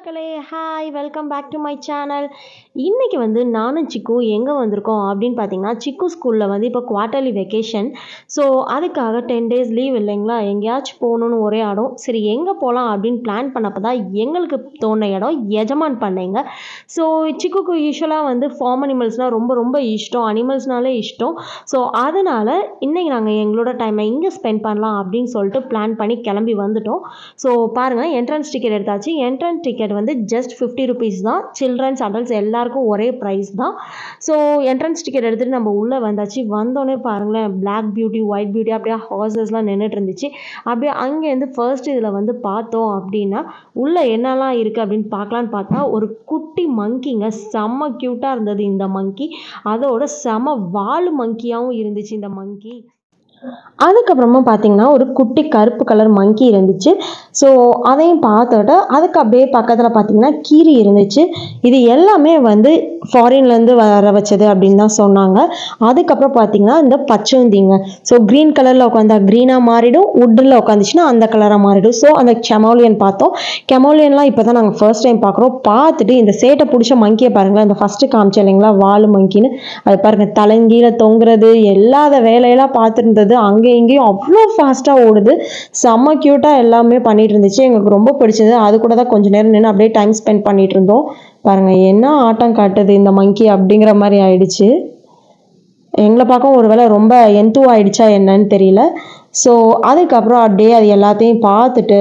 மக்களே, hi, welcome back to my channel. இன்றைக்கி வந்து நானும் சிக்கு எங்கே வந்திருக்கோம் அப்படின்னு பார்த்தீங்கன்னா, சிக்கு ஸ்கூலில் வந்து இப்போ குவார்ட்டர்லி வெக்கேஷன். ஸோ அதுக்காக 10 days லீவ் இல்லைங்களா, எங்கேயாச்சும் போகணுன்னு ஒரே இடம். சரி எங்கே போகலாம் அப்படின்னு பிளான் பண்ணப்போ தான் எங்களுக்கு தோண இடம் எஜமான் பண்ணைங்க. ஸோ சிக்குக்கு யூஸ்வலாக வந்து ஃபார்ம் அனிமல்ஸ்னால் ரொம்ப ரொம்ப இஷ்டம், அனிமல்ஸ்னாலே இஷ்டம். ஸோ அதனால் இன்றைக்கி நாங்கள் எங்களோட டைமை இங்கே ஸ்பெண்ட் பண்ணலாம் அப்படின்னு சொல்லிட்டு பிளான் பண்ணி கிளம்பி வந்துட்டோம். ஸோ பாருங்கள், என்ட்ரன்ஸ் டிக்கெட் எடுத்தாச்சு. என்ட்ரன்ஸ் டிக்கெட் வந்து ஜஸ்ட் 50 rupees தான். சில்ட்ரன்ஸ் அடல்ட்ஸ் எல்லாருக்கும் ஒரே ப்ரைஸ் தான். ஸோ என்ட்ரன்ஸ் டிக்கெட் எடுத்துகிட்டு நம்ம உள்ளே வந்தாச்சு. வந்தோடனே பாருங்களேன், பிளாக் பியூட்டி, ஒயிட் பியூட்டி, அப்படியே ஹார்சஸ்லாம் நின்றுட்டு இருந்துச்சு. அப்படியே அங்கேருந்து ஃபர்ஸ்ட் இதில் வந்து பார்த்தோம் அப்படின்னா உள்ளே என்னெல்லாம் இருக்குது அப்படின்னு பார்க்கலான்னு பார்த்தா ஒரு குட்டி மங்கிங்க, செம்ம க்யூட்டாக இருந்தது இந்த மங்கி. அதோட செம வால் மங்கியாகவும் இருந்துச்சு இந்த மங்கி. அதுக்கப்புறமா பார்த்தீங்கன்னா ஒரு குட்டி கருப்பு கலர் மங்கி இருந்துச்சு. ஸோ அதையும் பார்த்துட்டு அதுக்கு அப்படியே பக்கத்தில் பார்த்தீங்கன்னா கீரி இருந்துச்சு. இது எல்லாமே வந்து ஃபாரின்லேருந்து வர வச்சது அப்படின்னு தான் சொன்னாங்க. அதுக்கப்புறம் பார்த்தீங்கன்னா இந்த பச்சோந்திங்க. ஸோ க்ரீன் கலரில் உட்காந்தா க்ரீனாக மாறிடும், வுட்டில் உட்காந்துச்சுன்னா அந்த கலராக மாறிடும். ஸோ அந்த கெமோலியன் பார்த்தோம். கெமோலியன்லாம் இப்போ தான் நாங்கள் ஃபர்ஸ்ட் டைம் பார்க்குறோம். பார்த்துட்டு இந்த சேட்டை பிடிச்ச மங்கியை பாருங்களேன், இந்த ஃபஸ்ட்டு காமிச்சேன் இல்லைங்களா வால் மங்கின்னு, அது பாருங்கள் தலைங்கீழ தொங்குறது, எல்லாத வேலையெல்லாம் பார்த்துருந்தது. அங்கே இங்கேயும் அவ்வளோ ஃபாஸ்ட்டாக ஓடுது, செம்ம க்யூட்டாக எல்லாமே பண்ணிகிட்டு இருந்துச்சு. எங்களுக்கு ரொம்ப பிடிச்சது. அது கூட தான் கொஞ்சம் நேரம் நின்று அப்படியே டைம் ஸ்பெண்ட் பண்ணிகிட்டு இருந்தோம். பாருங்கள் என்ன ஆட்டம் காட்டுது இந்த மங்கி அப்படிங்கிற மாதிரி ஆயிடுச்சு. எங்களை பார்க்கவும் ஒரு வேளை ரொம்ப ஆயிடுச்சா என்னன்னு தெரியல. ஸோ அதுக்கப்புறம் அப்படியே அது எல்லாத்தையும் பார்த்துட்டு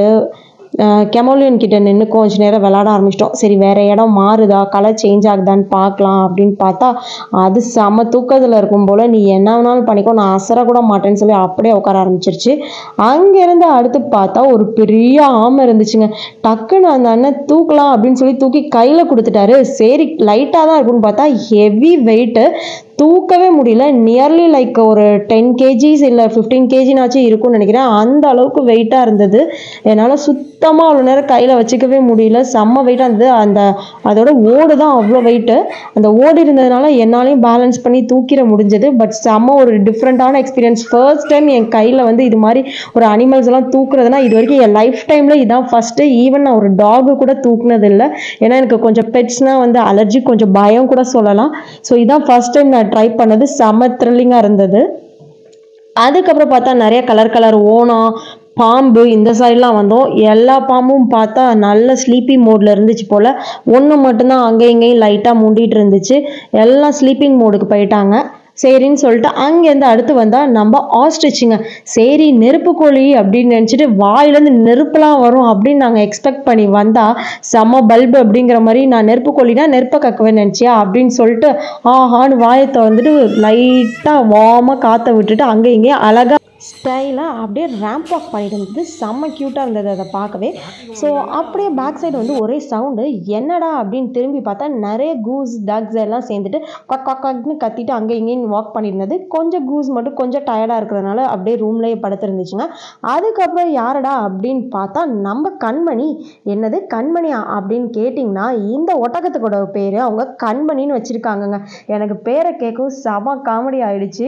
கெமோலியன் கிட்ட நின்று கொஞ்சம் நேரம் விளாட ஆரம்பிச்சிட்டோம். சரி வேறு இடம் மாறுதா, கலர் சேஞ்ச் ஆகுதான்னு பார்க்கலாம் அப்படின்னு பார்த்தா அது செம்ம தூக்கத்தில் இருக்கும் போல், நீ என்ன வேணாலும் பண்ணிக்கோ, நான் அசரக்கூட மாட்டேன்னு சொல்லி அப்படியே உட்கார ஆரம்பிச்சிருச்சு. அங்கேருந்து அடுத்து பார்த்தா ஒரு பெரிய ஆமை இருந்துச்சுங்க. டக்குன்னு அந்த அண்ணன் தூக்கலாம் அப்படின்னு சொல்லி தூக்கி கையில் கொடுத்துட்டாரு. சரி லைட்டாக தான் இருக்குன்னு பார்த்தா ஹெவி வெயிட்டு, தூக்கவே முடியல. நியர்லி லைக் ஒரு 10 kgs இல்லை 15 kgனாச்சும் இருக்கும்னு நினைக்கிறேன். அந்த அளவுக்கு வெயிட்டாக இருந்தது. என்னால் சுத்தமாக அவ்வளோ நேரம் கையில் வச்சுக்கவே முடியல. செம்ம வெயிட்டாக இருந்தது. அதோட ஓடு தான் அவ்வளோ வெயிட்டு. அந்த ஓடு இருந்ததுனால என்னாலையும் பேலன்ஸ் பண்ணி தூக்கிட முடிஞ்சது. பட் செம்ம ஒரு டிஃப்ரெண்ட்டான எக்ஸ்பீரியன்ஸ். ஃபர்ஸ்ட் டைம் என் கையில் வந்து இது மாதிரி ஒரு அனிமல்ஸ் எல்லாம் தூக்குறதுனா இது வரைக்கும் என் லைஃப் டைமில் இதான் ஃபஸ்ட்டு. ஈவன் நான் ஒரு டாகு கூட தூக்குனது இல்லை. ஏன்னா எனக்கு கொஞ்சம் பெட்ஸ்னால் வந்து அலர்ஜி, கொஞ்சம் பயம் கூட சொல்லலாம். ஸோ இதான் ஃபர்ஸ்ட் டைம் நான் ட்ரை பண்ணது. செம்ம த்ரில்லிங்காக இருந்தது. அதுக்கப்புறம் பார்த்தா நிறைய கலர் ஓணம், பாம்பு இந்த சைட்லாம் வந்தோம். எல்லா பாம்பும் பார்த்தா நல்ல ஸ்லீப்பிங் மோடில் இருந்துச்சு போல். ஒன்று மட்டும்தான் அங்கே இங்கேயும் லைட்டாக மூண்டிகிட்டு இருந்துச்சு. எல்லாம் ஸ்லீப்பிங் மோடுக்கு போயிட்டாங்க. சரின்னு சொல்லிட்டு அங்கேருந்து அடுத்து வந்தால் நம்ம ஆஸ்ட்ரிச்சுங்க. சரி நெருப்புக்கோழி அப்படின்னு நினச்சிட்டு வாயிலேருந்து நெருப்புலாம் வரும் அப்படின்னு நாங்கள் எக்ஸ்பெக்ட் பண்ணி வந்தால் செம்ம பல்பு அப்படிங்கிற மாதிரி, நான் நெருப்புக்கோழினா நெருப்பை கக்குவேன்னு நினச்சியா அப்படின்னு சொல்லிட்டு ஆஹான்னு வாயத்தை வந்துட்டு லைட்டாக வார்மாக காற்ற விட்டுட்டு அங்கே இங்கேயும் அழகாக ஸ்டைலாக அப்படியே ரேம்ப் வாக் பண்ணிட்டு இருந்தது. செம்ம க்யூட்டாக இருந்தது அதை பார்க்கவே. ஸோ அப்படியே பேக் சைடு வந்து ஒரே சவுண்டு, என்னடா அப்படின்னு திரும்பி பார்த்தா நிறைய கூஸ் டக்ஸ் எல்லாம் சேர்ந்துட்டு கக்குன்னு கத்திட்டு அங்கே இங்கேயும் வாக் பண்ணியிருந்தது. கொஞ்சம் கூஸ் மட்டும் கொஞ்சம் டயர்டாக இருக்கிறதுனால அப்படியே ரூம்லேயே படுத்துருந்துச்சுங்க. அதுக்கப்புறம் யாரடா அப்படின்னு பார்த்தா நம்ம கண்மணி. என்னது கண்மணியா அப்படின்னு கேட்டிங்கன்னா, இந்த ஒட்டகத்துக்கூட பேர் அவங்க கண்மணின்னு வச்சுருக்காங்கங்க. எனக்கு பேரை கேட்கவும் செம காமெடி ஆயிடுச்சு.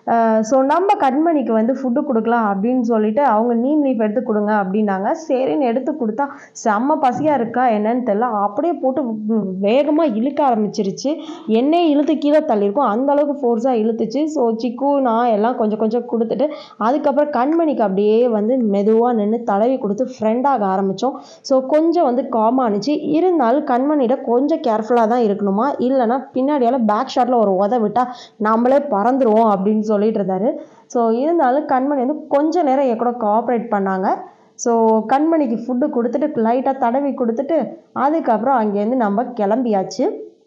ஸோ நம்ம கண்மணிக்கு வந்து ஃபுட்டு கொடுக்கலாம் அப்படின்னு சொல்லிட்டு அவங்க நீம் லீஃப் எடுத்து கொடுங்க அப்படின்னாங்க. சரின்னு எடுத்து கொடுத்தா செம்ம பசியாக இருக்கா என்னன்னு தெரியல, அப்படியே போட்டு வேகமாக இழுக்க ஆரம்பிச்சிருச்சு. என்னையே இழுத்து கீழே தள்ளியிருக்கும், அந்த அளவுக்கு ஃபோர்ஸாக இழுத்துச்சு. ஸோ சிக்கு நான் எல்லாம் கொஞ்சம் கொஞ்சம் கொடுத்துட்டு அதுக்கப்புறம் கண்மணிக்கு அப்படியே வந்து மெதுவாக நின்று தடவி கொடுத்து ஃப்ரெண்டாக ஆரம்பித்தோம். ஸோ கொஞ்சம் வந்து காமானுச்சு. இருந்தாலும் கண்மணியிட கொஞ்சம் கேர்ஃபுல்லாக தான் இருக்கணுமா, இல்லைனா பின்னாடியால் பேக் ஷாட்டில் ஒரு விட்டால் நம்மளே பறந்துருவோம் அப்படின்னு சொல்லிட்டு இருந்தாரு. ஸோ இருந்தாலும் கண்மணி வந்து கொஞ்சம் நேரம் என் கூட கோஆப்ரேட் பண்ணாங்க. ஸோ கண்மணிக்கு ஃபுட்டு கொடுத்துட்டு லைட்டாக தடவி கொடுத்துட்டு அதுக்கப்புறம் அங்கேருந்து நம்ம கிளம்பியாச்சு.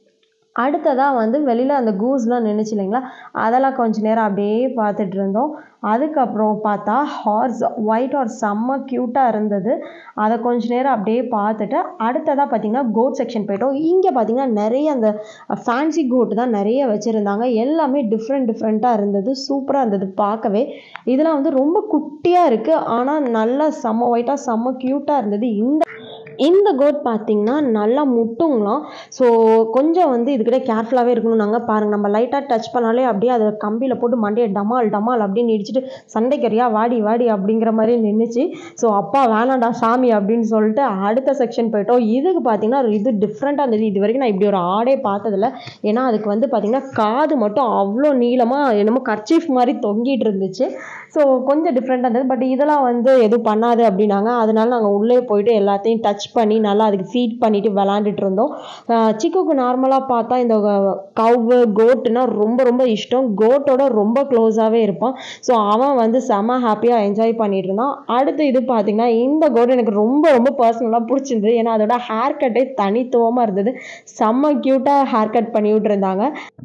அடுத்ததாக வந்து வெளியில் அந்த கூஸ்லாம் நின்றுச்சு இல்லைங்களா, அதெல்லாம் கொஞ்சம் நேரம் அப்படியே பார்த்துட்டு இருந்தோம். அதுக்கப்புறம் பார்த்தா ஒயிட் ஹார்ஸ் செம்ம க்யூட்டாக இருந்தது. அதை கொஞ்சம் நேரம் அப்படியே பார்த்துட்டு அடுத்ததாக பார்த்திங்கன்னா கோட் செக்ஷன் போய்ட்டோம். இங்கே பார்த்திங்கன்னா நிறைய அந்த ஃபேன்சி கோட்டு தான் நிறைய வச்சுருந்தாங்க. எல்லாமே டிஃப்ரெண்ட்டாக இருந்தது. சூப்பராக இருந்தது பார்க்கவே. இதெல்லாம் வந்து ரொம்ப குட்டியாக இருக்குது, ஆனால் நல்லா செம்ம ஒயிட்டாக செம்ம க்யூட்டாக இருந்தது. இந்த இந்த கோட் பார்த்தீங்கன்னா நல்லா முட்டுங்களாம். ஸோ கொஞ்சம் வந்து இதுக்கிட்ட கேர்ஃபுல்லாகவே இருக்கணும். நாங்கள் பாருங்கள், நம்ம லைட்டாக டச் பண்ணாலே அப்படியே அதை கம்பியில் போட்டு மண்டையை டமால் டமால் அப்படின்னு இடிச்சிட்டு சண்டைக்கறியா வாடி வாடி அப்படிங்கிற மாதிரி நின்றுச்சு. ஸோ அப்பா வேணாண்டா சாமி அப்படின்னு சொல்லிட்டு அடுத்த செக்ஷன் போயிட்டோம். இதுக்கு பார்த்தீங்கன்னா இது டிஃப்ரெண்ட்டாக இருந்தது. இது வரைக்கும் நான் இப்படி ஒரு ஆடே பார்த்ததில்ல. ஏன்னா அதுக்கு வந்து பார்த்தீங்கன்னா காது மட்டும் அவ்வளோ நீளமாக என்னமோ கர்ச்சீஃப் மாதிரி தொங்கிட்டு இருந்துச்சு. ஸோ கொஞ்சம் டிஃப்ரெண்ட்டாக இருந்தது. பட் இதெல்லாம் வந்து எதுவும் பண்ணாது அப்படின்னாங்க. அதனால நாங்கள் உள்ளே போயிட்டு எல்லாத்தையும் டச் பண்ணி நல்லா அதுக்கு ஃபீட் பண்ணிட்டு விளாண்டுட்டு இருந்தோம். சிக்குக்கு நார்மலாக பார்த்தா இந்த கவ்வு கோட்டுனா ரொம்ப ரொம்ப இஷ்டம். கோட்டோட ரொம்ப க்ளோஸாகவே இருப்பான். ஸோ அவன் வந்து செம ஹாப்பியாக என்ஜாய் பண்ணிட்டு இருந்தான். அடுத்து இது பார்த்தீங்கன்னா இந்த கோட் எனக்கு ரொம்ப ரொம்ப பர்சனலாக பிடிச்சிருந்தது. ஏன்னா அதோட ஹேர் கட்டே தனித்துவமாக இருந்தது. செம்ம க்யூட்டாக ஹேர் கட் பண்ணி விட்டுருந்தாங்க.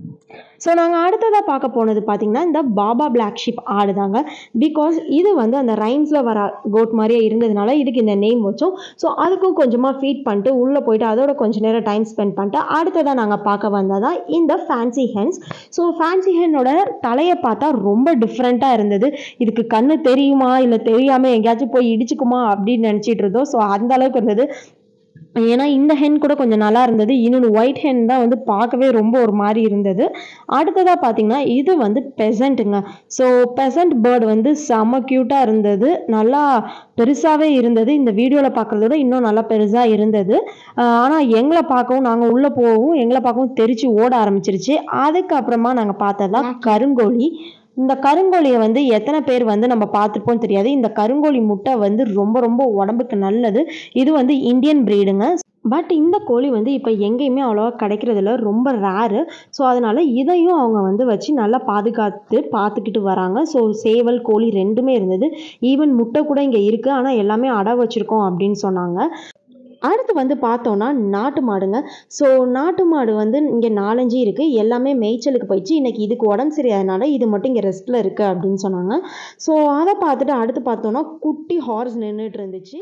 ஸோ நாங்கள் அடுத்ததாக பார்க்க போனது பார்த்திங்கன்னா இந்த பாபா பிளாக் ஷீப் ஆடு தாங்க. பிகாஸ் இது வந்து அந்த ரைம்ஸில் வர கோட் மாதிரியே இருந்ததுனால இதுக்கு இந்த நேம் வச்சோம். ஸோ அதுக்கும் கொஞ்சமாக ஃபீட் பண்ணிட்டு உள்ளே போயிட்டு அதோட கொஞ்சம் நேரம் டைம் ஸ்பெண்ட் பண்ணிட்டு அடுத்ததாக நாங்கள் பார்க்க வந்ததான் இந்த ஃபேன்சி ஹென்ஸ். ஸோ ஃபேன்சி ஹென்னோட தலையை பார்த்தா ரொம்ப டிஃப்ரெண்ட்டாக இருந்தது. இதுக்கு கண்ணு தெரியுமா இல்லை தெரியாமல் எங்கேயாச்சும் போய் இடிச்சுக்குமா அப்படின்னு நினச்சிட்டு இருந்தோம். ஸோ அந்த அளவுக்கு இருந்தது. ஏன்னா இந்த ஹென் கூட கொஞ்சம் நல்லா இருந்தது. இன்னொன்று ஒயிட் ஹென் தான் வந்து பார்க்கவே ரொம்ப ஒரு மாதிரி இருந்தது. அடுத்ததாக பார்த்தீங்கன்னா இது வந்து பெசண்ட்டுங்க. ஸோ பெசண்ட் பேர்டு வந்து செம்ம க்யூட்டாக இருந்தது. நல்லா பெருசாகவே இருந்தது. இந்த வீடியோவில் பார்க்குறத விட இன்னும் நல்லா பெருசாக இருந்தது. ஆனால் எங்களை பார்க்கவும் நாங்கள் உள்ளே போகவும் எங்களை பார்க்கவும் தெரிச்சு ஓட ஆரம்பிச்சிருச்சு. அதுக்கப்புறமா நாங்கள் பார்த்ததான் கருங்கோழி. இந்த கருங்கோழியை வந்து எத்தனை பேர் வந்து நம்ம பார்த்துருப்போம் தெரியாது. இந்த கருங்கோழி முட்டை வந்து ரொம்ப ரொம்ப உடம்புக்கு நல்லது. இது வந்து இந்தியன் ப்ரீடுங்க. பட் இந்த கோழி வந்து இப்போ எங்கேயுமே அவ்வளோவா கிடைக்கிறதில்ல, ரொம்ப ரேரு. ஸோ அதனால் இதையும் அவங்க வந்து வச்சு நல்லா பாதுகாத்து பார்த்துக்கிட்டு வராங்க. ஸோ சேவல் கோழி ரெண்டுமே இருந்தது. ஈவன் முட்டை கூட இங்கே இருக்குது. ஆனால் எல்லாமே அடை வச்சுருக்கோம் அப்படின்னு சொன்னாங்க. அடுத்து வந்து பார்த்தோன்னா நாட்டு மாடுங்க. ஸோ நாட்டு மாடு வந்து இங்கே 4-5 இருக்குது. எல்லாமே மேய்ச்சலுக்கு போயிடுச்சு. இன்றைக்கி இதுக்கு உடம்பு சரியாதனால இது மட்டும் இங்கே ரெஸ்ட்டில் இருக்குது அப்படின்னு சொன்னாங்க. ஸோ அதை பார்த்துட்டு அடுத்து பார்த்தோன்னா குட்டி ஹார்ஸ் நின்றுட்டு இருந்துச்சு.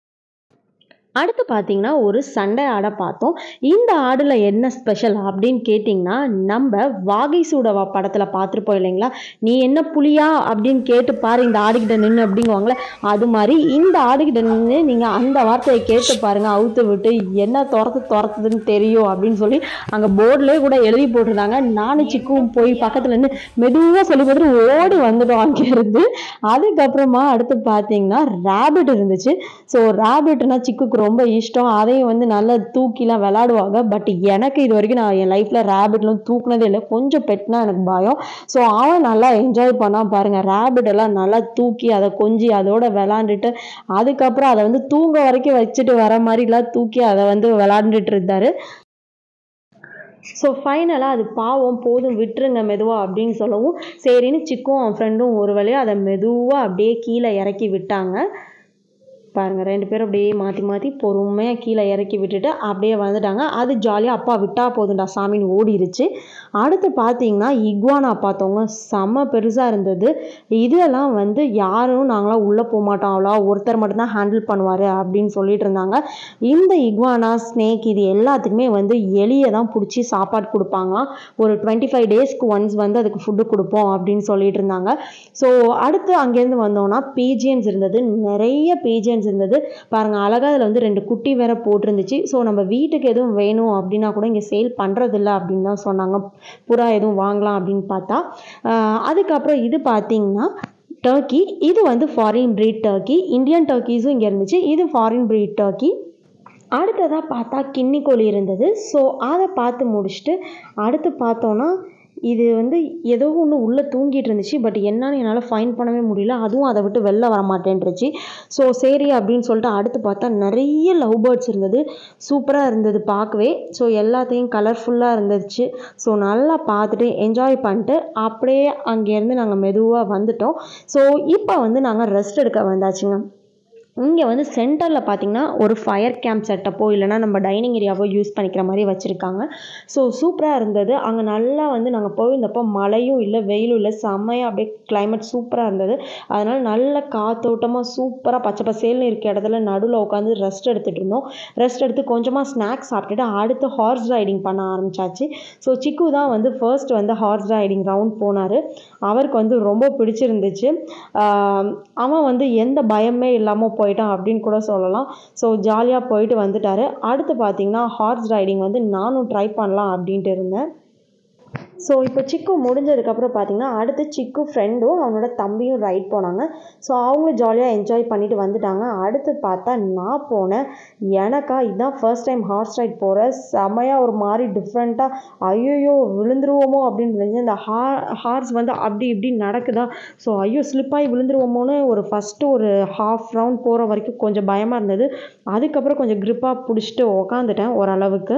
அடுத்து பார்த்தீங்கன்னா ஒரு சண்டை ஆடை பார்த்தோம். இந்த ஆடில் என்ன ஸ்பெஷல் அப்படின்னு கேட்டிங்கன்னா, நம்ம வாகை சூடவா படத்தில் பார்த்துருப்போம் இல்லைங்களா, நீ என்ன புலியா அப்படின்னு கேட்டு பாரு இந்த ஆடுகிட்ட நின்று அப்படிங்குவாங்களே, அது மாதிரி இந்த ஆடுகிட்ட நின்று நீங்கள் அந்த வார்த்தையை கேட்டு பாருங்கள், அவுத்து விட்டு என்ன துரத்துதுன்னு தெரியும் அப்படின்னு சொல்லி அங்கே போர்டிலே கூட எழுதி போட்டிருந்தாங்க. நானும் சிக்கும் போய் பக்கத்தில் நின்று மெதுவாக சொல்லி பார்த்துட்டு ஓடி வந்துட்டோம் அங்கேருந்து. அதுக்கப்புறமா அடுத்து பார்த்தீங்கன்னா ரேபிட் இருந்துச்சு. ஸோ ரேபிட்னா சிக்குக்கு ரொம்ப இஷ்டம். அதையும் வந்து நல்லா தூக்கிலாம் விளாடுவாங்க. பட் எனக்கு இது வரைக்கும் நான் என் லைஃப்பில் ரேபிட்லாம் தூக்குனதே இல்லை. கொஞ்சம் பெட்னா எனக்கு பயம். ஸோ அவன் நல்லா என்ஜாய் பண்ணான் பாருங்கள். ரேபிட் எல்லாம் நல்லா தூக்கி அதை கொஞ்சி அதோட விளாண்டுட்டு அதுக்கப்புறம் அதை வந்து தூங்க வரைக்கும் வச்சுட்டு வர மாதிரிலாம் தூக்கி அதை வந்து விளாண்டுட்டு இருந்தார். ஸோ ஃபைனலாக அது பாவம் போதும் விட்டுருங்க மெதுவாக அப்படின்னு சொல்லவும் சரின்னு சிக்கும் அவன் ஃப்ரெண்டும் ஒரு வழியாக அதை மெதுவாக அப்படியே கீழே இறக்கி விட்டாங்க. பாருங்கள், 2 பேரும் அப்படியே மாற்றி மாற்றி பொறுமையாக கீழே இறக்கி விட்டுட்டு அப்படியே வந்துட்டாங்க. அது ஜாலியாக அப்பா விட்டா போதுண்டா சாமின்னு ஓடிடுச்சு. அடுத்து பார்த்தீங்கன்னா இக்வானா பார்த்தவங்க செம்ம பெருசாக இருந்தது. இதெல்லாம் வந்து யாரும் நாங்களாம் உள்ளே போக மாட்டோம், அவ்வளோ ஒருத்தர் மட்டும்தான் ஹேண்டில் பண்ணுவார் அப்படின்னு சொல்லிட்டு இருந்தாங்க. இந்த இக்வானா ஸ்னேக் இது எல்லாத்துக்குமே வந்து எலியை தான் பிடிச்சி சாப்பாடு கொடுப்பாங்களாம். ஒரு 25 டேஸ்க்கு ஒன்ஸ் வந்து அதுக்கு ஃபுட்டு கொடுப்போம் அப்படின்னு சொல்லிட்டு இருந்தாங்க. ஸோ அடுத்து அங்கேருந்து வந்தோம்னா பீஜியன்ஸ் இருந்தது. நிறைய பீஜியன்ஸ் இருந்தது பாருங்கள். அழகாக அதில் வந்து 2 குட்டி வேற போட்டிருந்துச்சு. ஸோ நம்ம வீட்டுக்கு எதுவும் வேணும் அப்படின்னா கூட இங்கே சேல் பண்ணுறதில்ல அப்படின்னு தான் சொன்னாங்க. புறா எதுவும் வாங்கலாம் அப்படின்னு பார்த்தா அதுக்கப்புறம் இது பார்த்தீங்கன்னா டர்க்கி. இது வந்து ஃபாரின் ப்ரீட் டர்க்கி. இந்தியன் டர்க்கீஸும் இங்கே இருந்துச்சு. இது ஃபாரின் ப்ரீட் டர்க்கி. அடுத்ததாக பார்த்தா கின்னி கோழி இருந்தது. ஸோ அதை பார்த்து முடிச்சுட்டு அடுத்து பார்த்தோன்னா இது வந்து ஏதோ ஒன்று உள்ளே தூங்கிட்டு இருந்துச்சு. பட் என்னன்னு என்னால் ஃபைண்ட் பண்ணவே முடியல. அதுவும் அதை விட்டு வெளில வர மாட்டேன்ருச்சு. ஸோ சரி அப்படின்னு சொல்லிட்டு அடுத்து பார்த்தா நிறைய லவ் பேர்ட்ஸ் இருந்தது. சூப்பராக இருந்தது பார்க்கவே. ஸோ எல்லாத்தையும் கலர்ஃபுல்லாக இருந்துச்சு. ஸோ நல்லா பார்த்துட்டு என்ஜாய் பண்ணிட்டு அப்படியே அங்கேருந்து நாங்கள் மெதுவாக வந்துட்டோம். ஸோ இப்போ வந்து நாங்கள் ரெஸ்ட் எடுக்க வந்தாச்சுங்க. இங்கே வந்து சென்டரில் பார்த்திங்கன்னா ஒரு ஃபயர் கேம்ப் செட்டப்போ இல்லைனா நம்ம டைனிங் ஏரியாவோ யூஸ் பண்ணிக்கிற மாதிரி வச்சுருக்காங்க. ஸோ சூப்பராக இருந்தது. அங்கே நல்லா வந்து நாங்கள் போயிருந்தப்போ மழையும் இல்லை வெயிலும் இல்லை, செம்மையாக அப்படியே கிளைமேட் சூப்பராக இருந்தது. அதனால் நல்ல காத்தோட்டமாக சூப்பராக பச்சை பசேல்னு இருக்க இடத்துல நடுவில் உட்காந்து ரெஸ்ட் எடுத்துகிட்டு இருந்தோம். ரெஸ்ட் எடுத்து கொஞ்சமாக ஸ்நாக்ஸ் சாப்பிட்டுட்டு அடுத்து ஹார்ஸ் ரைடிங் பண்ண ஆரம்பித்தாச்சு. ஸோ சிக்கு தான் வந்து ஃபர்ஸ்ட் வந்து ஹார்ஸ் ரைடிங் ரவுண்ட் போனார். அவருக்கு வந்து ரொம்ப பிடிச்சிருந்துச்சு. அவன் வந்து எந்த பயமே இல்லாமல் போயிட்டான் அப்படின்னு கூட சொல்லலாம். ஸோ ஜாலியாக போயிட்டு வந்துட்டார். அடுத்து பார்த்திங்கன்னா ஹார்ஸ் ரைடிங் வந்து நானும் ட்ரை பண்ணலாம் அப்படின்ட்டு இருந்தேன். ஸோ இப்போ சிக்கு முடிஞ்சதுக்கப்புறம் பார்த்திங்கன்னா அடுத்து சிக்கு ஃப்ரெண்டும் அவனோட தம்பியும் ரைட் போனாங்க. ஸோ அவங்களும் ஜாலியாக என்ஜாய் பண்ணிவிட்டு வந்துட்டாங்க. அடுத்து பார்த்தா நான் போனேன். எனக்கா இதுதான் ஃபர்ஸ்ட் டைம் ஹார்ஸ் ரைட் போகிறேன். செமையாக ஒரு மாதிரி டிஃப்ரெண்ட்டாக ஐயோ விழுந்துருவோமோ அப்படின்னு இருந்துச்சு. இந்த ஹார்ஸ் வந்து அப்படி இப்படி நடக்குதா, ஸோ ஐயோ ஸ்லிப்பாகி விழுந்துருவோமோன்னு ஒரு ஃபஸ்ட்டு ஒரு ஹாஃப் ரவுண்ட் போகிற வரைக்கும் கொஞ்சம் பயமாக இருந்தது. அதுக்கப்புறம் கொஞ்சம் க்ரிப்பாக பிடிச்சிட்டு உக்காந்துட்டேன் ஓரளவுக்கு.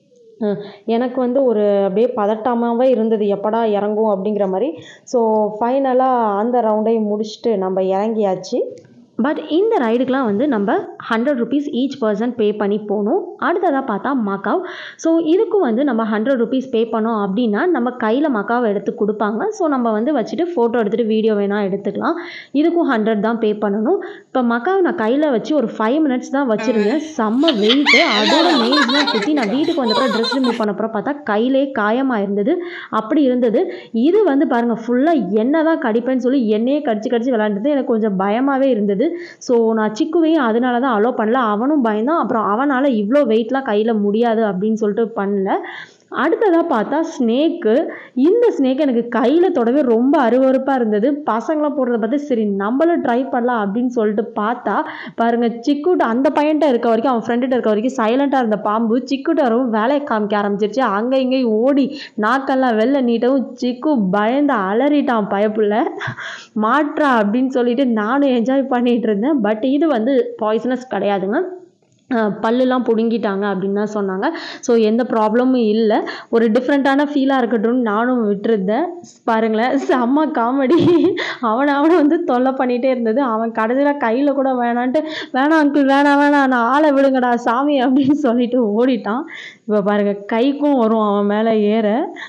எனக்கு வந்து ஒரு அப்படியே பதட்டமாகவே இருந்தது, எப்படா இறங்கும் அப்படிங்கிற மாதிரி. ஸோ ஃபைனலாக அந்த ரவுண்டையும் முடிச்சுட்டு நம்ம இறங்கியாச்சு. பட் இந்த ரைடுக்கெலாம் வந்து நம்ம 100 rupees ஈச் பர்சன் பே பண்ணி போகணும். அடுத்ததாக பார்த்தா மக்காவ். ஸோ இதுக்கும் வந்து நம்ம 100 rupees பே பண்ணோம் அப்படின்னா நம்ம கையில் மக்காவை எடுத்து கொடுப்பாங்க. ஸோ நம்ம வந்து வச்சுட்டு ஃபோட்டோ எடுத்துகிட்டு வீடியோ வேணால் எடுத்துக்கலாம். இதுக்கும் 100 தான் பே பண்ணணும். இப்போ மக்காவை நான் கையில் வச்சு ஒரு 5 minutes தான் வச்சுருந்தேன். செம்ம வெயிட்டு. அதோட நெயில்ஸ்லாம் குத்தி நான் வீட்டுக்கு வந்தப்பறம் ட்ரெஸ் ரிமூவ் பண்ணப்பறம் பார்த்தா கையிலே காயமாக இருந்தது. அப்படி இருந்தது. இது வந்து பாருங்கள் ஃபுல்லாக என்ன தான் கடிப்பேன்னு சொல்லி என்னையே கடிச்சு விளாண்டுது. எனக்கு கொஞ்சம் பயமாகவே இருந்தது. ஸோ நான் சிக்குவையும் அதனால தான் அலோவ் பண்ணல. அவனும் பயந்தான். அப்புறம் அவனால் இவ்வளோ வெயிட்லாம் கையில் முடியாது அப்படின்னு சொல்லிட்டு பண்ணல. அடுத்ததாக பார்த்தா ஸ்னேக்கு. இந்த ஸ்னேக் எனக்கு கையில் தொடவே ரொம்ப அருவருப்பாக இருந்தது. பசங்களாம் போடுறத பார்த்து சரி நம்மளும் ட்ரை பண்ணலாம் அப்படின்னு சொல்லிட்டு பார்த்தா பாருங்கள், சிக்குட்ட அந்த பையன்ட்ட இருக்க வரைக்கும் அவன் ஃப்ரெண்டுகிட்ட இருக்க வரைக்கும் சைலண்ட்டாக இருந்த பாம்பு சிக்குட்ட வரவும் வேலையை காமிக்க ஆரம்பிச்சிருச்சு. அங்கே இங்கேயும் ஓடி நாக்கெல்லாம் வெளில நீட்டவும் சிக்கு பயந்து அலறிட்டான் பயப்புள்ள. மாட்றா அப்படின்னு சொல்லிட்டு நானும் என்ஜாய் பண்ணிகிட்டு இருந்தேன். பட் இது வந்து பாய்சனஸ் கிடையாதுங்க. பல்லுலாம் பிடுங்கிட்டாங்க அப்படின்னு தான் சொன்னாங்க. ஸோ எந்த ப்ராப்ளமும் இல்லை. ஒரு டிஃப்ரெண்ட்டான ஃபீலாக இருக்கட்டும்னு நானும் விட்டுருந்தேன். பாருங்களேன் செம்ம காமெடி. அவனை வந்து தொல்லை பண்ணிகிட்டே இருந்தது. அவன் கடைசியில் கையில் கூட வேணான்ட்டு வேணாம் அங்கிள் வேணாம் நான் ஆளை விடுங்கடா சாமி அப்படின்னு சொல்லிட்டு ஓடிட்டான். இப்போ பாருங்கள் கைக்கும் வரும் அவன் மேலே ஏற.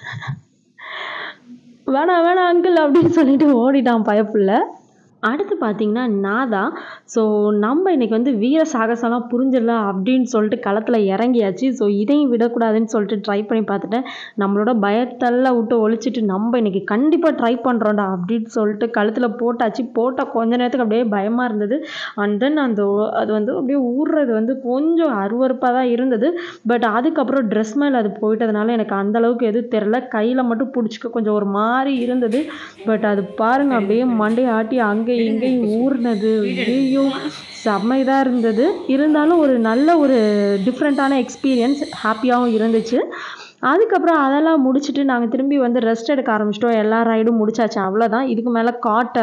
வேணாம் அங்கிள் அப்படின்னு சொல்லிட்டு ஓடிட்டான் பயப்புள்ள. அடுத்து பார்த்திங்கன்னா நான் தான். ஸோ நம்ம இன்றைக்கி வந்து வீர சாகசம்லாம் புரிஞ்சிடலாம் அப்படின்னு சொல்லிட்டு களத்தில் இறங்கியாச்சு. ஸோ இதையும் விடக்கூடாதுன்னு சொல்லிட்டு ட்ரை பண்ணி பார்த்துட்டேன். நம்மளோட பயத்தெல்லாம் விட்டு ஒழிச்சிட்டு நம்ம இன்றைக்கி கண்டிப்பாக ட்ரை பண்ணுறோம்டா அப்படின்னு சொல்லிட்டு கழுத்தில் போட்டாச்சு. போட்டால் கொஞ்ச நேரத்துக்கு அப்படியே பயமாக இருந்தது. அண்ட் தென் அது வந்து அப்படியே ஊறுறது வந்து கொஞ்சம் அருவருப்பாக தான் இருந்தது. பட் அதுக்கப்புறம் ட்ரெஸ் மேலே அது போயிட்டதுனால எனக்கு அந்தளவுக்கு எதுவும் தெரில. கையில் மட்டும் பிடிச்சிக்க கொஞ்சம் ஒரு மாதிரி இருந்தது. பட் அது பாருங்கள் அப்படியே மண்டையை ஆட்டி அங்கே இங்கேயும் ஊர்னது. ஐயோ செம்ம இதாக இருந்தது. இருந்தாலும் ஒரு நல்ல ஒரு டிஃப்ரெண்ட்டான எக்ஸ்பீரியன்ஸ், ஹாப்பியாகவும் இருந்துச்சு. அதுக்கப்புறம் அதெல்லாம் முடிச்சுட்டு நாங்கள் திரும்பி வந்து ரெஸ்ட் எடுக்க ஆரம்பிச்சிட்டோம். எல்லா ரைடும் முடிச்சாச்சு, அவ்வளோதான். இதுக்கு மேலே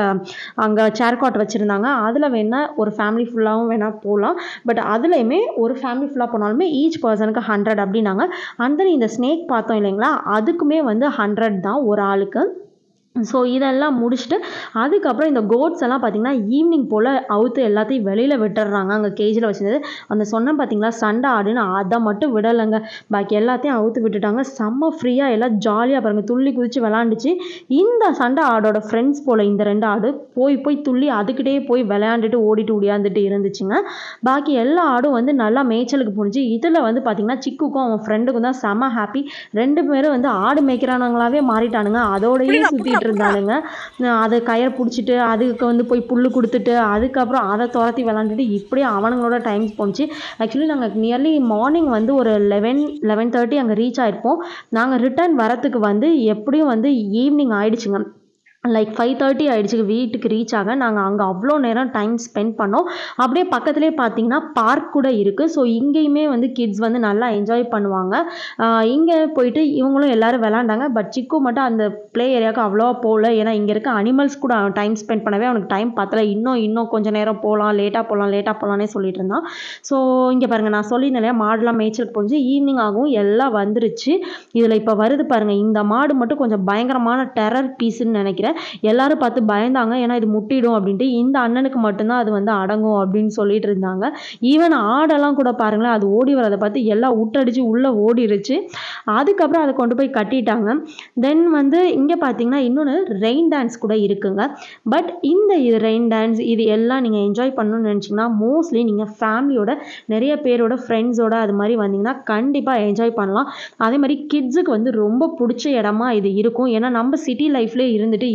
அங்கே சேர் காட் வச்சுருந்தாங்க. அதில் வேணால் ஒரு ஃபேமிலி ஃபுல்லாகவும் வேணால் போகலாம். பட் அதுலேயுமே ஒரு ஃபேமிலி ஃபுல்லாக போனாலுமே ஈச் பர்சனுக்கு 100 அப்படின்னாங்க. அந்த இந்த ஸ்னேக் பார்த்தோம் இல்லைங்களா, அதுக்குமே வந்து 100 தான் ஒரு ஆளுக்கு. ஸோ இதெல்லாம் முடிச்சுட்டு அதுக்கப்புறம் இந்த கோட்ஸ் எல்லாம் பார்த்திங்கன்னா ஈவினிங் போல் அவுத்து எல்லாத்தையும் வெளியில் விட்டுடுறாங்க. அங்கே கேஜில் வச்சுருந்தது அந்த சொன்னேன் பார்த்திங்களா சண்டை ஆடுன்னு, அதை மட்டும் விடலைங்க. பாக்கி எல்லாத்தையும் அவுத்து விட்டுட்டாங்க. செம்ம ஃப்ரீயாக எல்லாம் ஜாலியாக பாருங்கள் துள்ளி குதித்து விளாண்டுச்சு. இந்த சண்டை ஆடோட ஃப்ரெண்ட்ஸ் போல் இந்த 2 ஆடு போய் துள்ளி அதுக்கிட்டே போய் விளையாண்டுட்டு ஓடிட்டு ஓடியாந்துட்டு இருந்துச்சுங்க. பாக்கி எல்லா ஆடும் வந்து நல்லா மேய்ச்சலுக்கு போணுச்சு. இதில் வந்து பார்த்திங்கன்னா சிக்குக்கும் அவன் ஃப்ரெண்டுக்கும் தான் செம்ம ஹாப்பி. 2 பேரும் வந்து ஆடு மேய்க்கிறானுங்களாவே மாறிட்டானுங்க. அதோடையே சுற்றிட்டு இருந்தானுங்க. அதை கயிறு பிடிச்சிட்டு அதுக்கு வந்து போய் புல் கொடுத்துட்டு அதுக்கப்புறம் அதை துரத்தி விளாண்டுட்டு இப்படியே அவனுங்களோட டைம் போணுச்சு. ஆக்சுவலி நாங்கள் நியர்லி மார்னிங் வந்து ஒரு 11:30 அங்கே ரீச் ஆகிருப்போம். நாங்கள் ரிட்டர்ன் வரத்துக்கு வந்து எப்படியும் வந்து ஈவினிங் ஆயிடுச்சுங்க. லைக் 5:30 ஆகிடுச்சு வீட்டுக்கு ரீச் ஆக. நாங்கள் அங்கே அவ்வளோ நேரம் டைம் ஸ்பெண்ட் பண்ணோம். அப்படியே பக்கத்துலேயே பார்த்தீங்கன்னா பார்க் கூட இருக்குது. ஸோ இங்கேயுமே வந்து கிட்ஸ் வந்து நல்லா என்ஜாய் பண்ணுவாங்க. இங்கே போயிட்டு இவங்களும் எல்லோரும் விளாண்டாங்க. பட் சிக்கு மட்டும் அந்த ப்ளே ஏரியாவுக்கு அவ்வளோவா போகல. ஏன்னா இங்கே இருக்க அனிமல்ஸ் கூட டைம் ஸ்பெண்ட் பண்ணவே அவனுக்கு டைம் பத்தலை. இன்னும் கொஞ்சம் நேரம் போகலாம், லேட்டாக போகலான்னே சொல்லிட்டு இருந்தான். ஸோ இங்கே பாருங்கள் நான் சொல்லியிருந்தேன் இல்லையா, மாடுலாம் மேய்ச்சலுக்கு போச்சு. ஈவினிங் ஆகும், எல்லாம் வந்துருச்சு. இதில் இப்போ வருது பாருங்கள், இந்த மாடு மட்டும் கொஞ்சம் பயங்கரமான டெரர் பீஸுன்னு நினைக்கிறேன். எல்லாரும் பார்த்து பயந்தாங்க. ஏன்னா இது முட்டிடும் அப்படின்ட்டு. இந்த அண்ணனுக்கு மட்டும்தான் அது வந்து அடங்கும் அப்படின்னு சொல்லிட்டு இருந்தாங்க. ஈவன் ஆடெல்லாம் கூட பாருங்களேன், அது ஓடி வரதை பார்த்து எல்லாம் விட்டடிச்சு உள்ளே ஓடிடுச்சு. அதுக்கப்புறம் அதை கொண்டு போய் கட்டிட்டாங்க. தென் வந்து இங்கே பார்த்தீங்கன்னா இன்னொன்று ரெயின் டான்ஸ் கூட இருக்குங்க. பட் இந்த ரெயின் டான்ஸ் இது எல்லாம் நீங்கள் என்ஜாய் பண்ணணும்னு நினச்சிங்கன்னா மோஸ்ட்லி நீங்கள் ஃபேமிலியோட நிறைய பேரோட ஃப்ரெண்ட்ஸோட அது மாதிரி வந்தீங்கன்னா கண்டிப்பாக என்ஜாய் பண்ணலாம். அதே மாதிரி கிட்ஸுக்கு வந்து ரொம்ப பிடிச்ச இடமா இது இருக்கும். ஏன்னா நம்ம சிட்டி லைஃப்லேயே இருந்துட்டு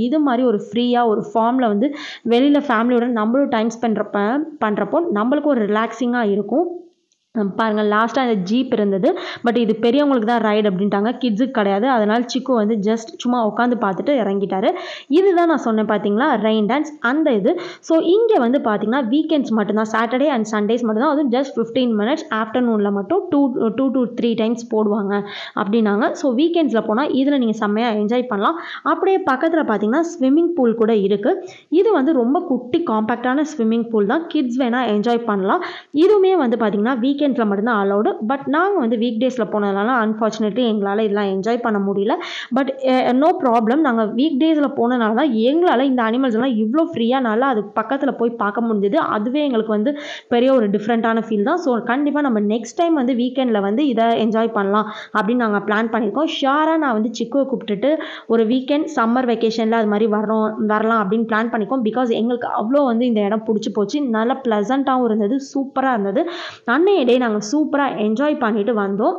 இது மாதிரி ஒரு ஃப்ரீயாக ஒரு ஃபார்மில் வந்து வெளியில் ஃபேமிலியோட நம்மளும் டைம் பண்ணுறப்போ நம்மளுக்கும் ஒரு ரிலாக்ஸிங்காக இருக்கும். பாருங்கள், லாஸ்ட்டாக இந்த ஜீப் இருந்தது. பட் இது பெரியவங்களுக்கு தான் ரைடு அப்படின்ட்டாங்க, கிட்ஸுக்கு கிடையாது. அதனால் சிக்கு வந்து ஜஸ்ட் சும்மா உட்காந்து பார்த்துட்டு இறங்கிட்டாரு. இதுதான் நான் சொன்னேன் பார்த்தீங்களா, ரெயின் டான்ஸ் அந்த இது. ஸோ இங்கே வந்து பார்த்தீங்கன்னா வீக்கெண்ட்ஸ் மட்டும்தான், சாட்டர்டே அண்ட் சண்டேஸ் மட்டும்தான். அதுவும் ஜஸ்ட் 15 minutes ஆஃப்டர்நூனில் மட்டும் 2 to 3 times போடுவாங்க அப்படின்னாங்க. ஸோ வீக்கெண்ட்ஸில் போனால் இதில் நீங்கள் செம்மையாக என்ஜாய் பண்ணலாம். அப்படியே பக்கத்தில் பார்த்தீங்கன்னா ஸ்விம்மிங் பூல் கூட இருக்குது. இது வந்து ரொம்ப குட்டி காம்பேக்டான ஸ்விம்மிங் பூல் தான், கிட்ஸ் வேணால் என்ஜாய் பண்ணலாம். இதுவுமே வந்து பார்த்தீங்கன்னா வீக்கெண்ட்ஸில் மட்டும்தான் அலௌடு. பட் நாங்கள் வந்து வீக் டேஸில் போனதுனால அன்ஃபார்ச்சுனேட்லி எங்களால் இதெல்லாம் என்ஜாய் பண்ண முடியல. பட் நோ ப்ராப்ளம், நாங்கள் வீக் டேஸில் போனதுனால தான் எங்களால் இந்த அனிமல்ஸ் எல்லாம் இவ்வளோ ஃப்ரீயாக நல்லா அது பக்கத்தில் போய் பார்க்க முடிஞ்சது. அதுவே எங்களுக்கு வந்து பெரிய ஒரு டிஃப்ரெண்ட்டான ஃபீல் தான். ஸோ கண்டிப்பாக நம்ம நெக்ஸ்ட் டைம் வந்து வீக்கெண்டில் வந்து இதை என்ஜாய் பண்ணலாம் அப்படின்னு நாங்கள் பிளான் பண்ணியிருக்கோம். ஷியராக நான் வந்து சிக்குவை கூப்பிட்டுட்டு ஒரு வீக்கெண்ட் சம்மர் வெக்கேஷனில் அது மாதிரி வரலாம் அப்படின்னு பிளான் பண்ணிக்கோம். பிகாஸ் எங்களுக்கு அவ்வளோ வந்து இந்த இடம் பிடிச்சி போச்சு. நல்லா ப்ளசண்ட்டாகவும் இருந்தது, சூப்பராக இருந்தது. அன்னைய டே நாங்கள் சூப்பராக என்ஜாய் பண்ணிட்டு வந்தோம்.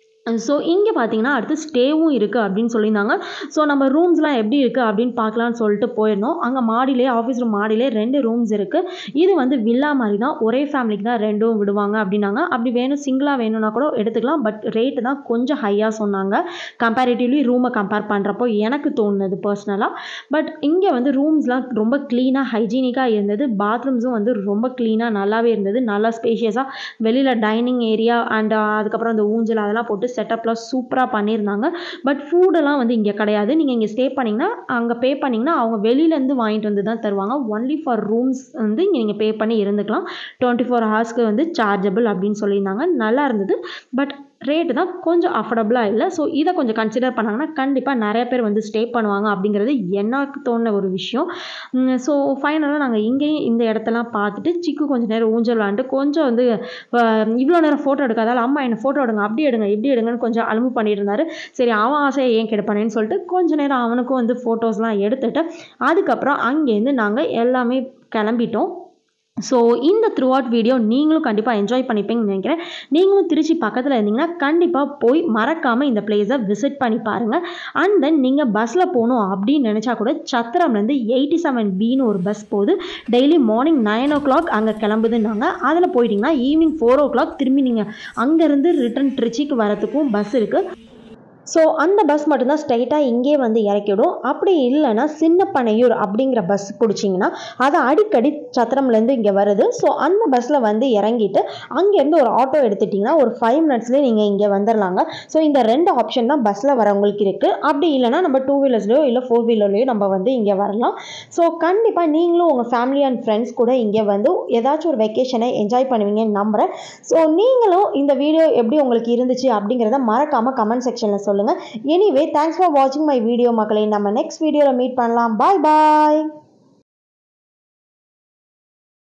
ஸோ இங்கே பார்த்தீங்கன்னா அடுத்து ஸ்டேவும் இருக்குது அப்படின்னு சொல்லியிருந்தாங்க. ஸோ நம்ம ரூம்ஸ்லாம் எப்படி இருக்குது அப்படின்னு பார்க்கலான்னு சொல்லிட்டு போயிருந்தோம். அங்கே மாடியிலே, ஆஃபீஸ் ரூம் மாடியிலே 2 ரூம்ஸ் இருக்குது. இது வந்து வில்லா மாதிரி தான், ஒரே ஃபேமிலிக்கு தான் 2ம் விடுவாங்க அப்படின்னாங்க. அப்படி வேணும் சிங்கிளாக வேணும்னா கூட எடுத்துக்கலாம். பட் ரேட்டு தான் கொஞ்சம் ஹையாக சொன்னாங்க கம்பேரிட்டிவ்லி ரூமை கம்பேர் பண்ணுறப்போ எனக்கு தோணுது பர்சனலாக. பட் இங்கே வந்து ரூம்ஸ்லாம் ரொம்ப க்ளீனாக ஹைஜீனிக்காக இருந்தது. பாத்ரூம்ஸும் வந்து ரொம்ப க்ளீனாக நல்லாவே இருந்தது. நல்லா ஸ்பேஷியஸாக வெளியில் டைனிங் ஏரியா அண்ட் அதுக்கப்புறம் அந்த ஊஞ்சல் அதெல்லாம் போட்டு செட்டப்லாம் சூப்பராக பண்ணியிருந்தாங்க. பட் ஃபுட்டெல்லாம் வந்து இங்கே கிடையாது. நீங்கள் இங்கே ஸ்டே பண்ணிங்கன்னா அங்கே பே பண்ணிங்கன்னா அவங்க வெளியிலேருந்து வாங்கிட்டு வந்து தான் தருவாங்க. ஒன்லி ஃபார் ரூம்ஸ் வந்து இங்கே நீங்கள் பே பண்ணி இருந்துக்கலாம். 24 hours வந்து சார்ஜபிள் அப்படின்னு சொல்லியிருந்தாங்க. நல்லா இருந்தது. பட் ரேட்டு தான் கொஞ்சம் அஃபோர்டபுளாக இல்லை. ஸோ இதை கொஞ்சம் கன்சிடர் பண்ணாங்கன்னா கண்டிப்பாக நிறைய பேர் வந்து ஸ்டே பண்ணுவாங்க அப்படிங்கிறது எனக்கு தோணுன ஒரு விஷயம். ஸோ ஃபைனலாக நாங்கள் இங்கேயும் இந்த இடத்தெல்லாம் பார்த்துட்டு சிக்கு கொஞ்சம் நேரம் ஊஞ்சல் விளாண்டுட்டு கொஞ்சம் வந்து இவ்வளோ நேரம் ஃபோட்டோ எடுக்காதால் அம்மா என்னை ஃபோட்டோ எடுங்க, அப்படி எடுங்க இப்படி எடுங்கன்னு கொஞ்சம் அலும்பு பண்ணிட்டு இருந்தார். சரி, அவன் ஆசையை ஏன் கெடுப்பானேன்னு சொல்லிட்டு கொஞ்சம் நேரம் அவனுக்கும் வந்து ஃபோட்டோஸ்லாம் எடுத்துட்டு அதுக்கப்புறம் அங்கேருந்து நாங்கள் எல்லாமே கிளம்பிட்டோம். ஸோ இந்த த்ரூ அவுட் வீடியோ நீங்களும் கண்டிப்பாக என்ஜாய் பண்ணிப்பீங்கன்னு நினைக்கிறேன். நீங்களும் திருச்சி பக்கத்தில் இருந்தீங்கன்னா கண்டிப்பாக போய் மறக்காமல் இந்த பிளேஸை விசிட் பண்ணி பாருங்கள். அண்ட் தென் நீங்கள் பஸ்ஸில் போகணும் அப்படின்னு நினச்சா கூட சத்திரம்லேருந்து 87Bன்னு ஒரு பஸ் போகுது. டெய்லி மார்னிங் 9 o'clock அங்கே கிளம்புதுன்னாங்க. அதில் போயிட்டிங்கன்னா ஈவினிங் 4 o'clock திரும்பி நீங்கள் அங்கேருந்து ரிட்டன் திருச்சிக்கு வரத்துக்கும் பஸ் இருக்குது. ஸோ அந்த பஸ் மட்டும்தான் ஸ்ட்ரைட்டாக இங்கே வந்து இறக்கிவிடும். அப்படி இல்லைன்னா சின்னப்பனையூர் அப்படிங்கிற பஸ் பிடிச்சிங்கன்னா அது அடிக்கடி சத்திரம்லேருந்து இங்கே வருது. ஸோ அந்த பஸ்ஸில் வந்து இறங்கிட்டு அங்கேருந்து ஒரு ஆட்டோ எடுத்துட்டிங்கன்னா ஒரு 5 minutesலேயே நீங்கள் இங்கே வந்துடலாங்க. ஸோ இந்த 2 ஆப்ஷன் தான் பஸ்ஸில் வரவங்களுக்கு இருக்குது. அப்படி இல்லைனா நம்ம 2 wheelersலையோ இல்லை 4 wheelerலையோ நம்ம வந்து இங்கே வரலாம். ஸோ கண்டிப்பாக நீங்களும் உங்கள் ஃபேமிலி அண்ட் ஃப்ரெண்ட்ஸ் கூட இங்கே வந்து ஏதாச்சும் ஒரு வெக்கேஷனை என்ஜாய் பண்ணுவீங்கன்னு நம்புகிறேன். ஸோ நீங்களும் இந்த வீடியோ எப்படி உங்களுக்கு இருந்துச்சு அப்படிங்கிறத மறக்காமல் கமெண்ட் செக்ஷனில் சொல்லுங்கள். எனிவே, தேங்க்ஸ் ஃபார் வாட்சிங் மை வீடியோ மக்களே. நம்ம நெக்ஸ்ட் வீடியோவில் மீட் பண்ணலாம். பாய் பாய்.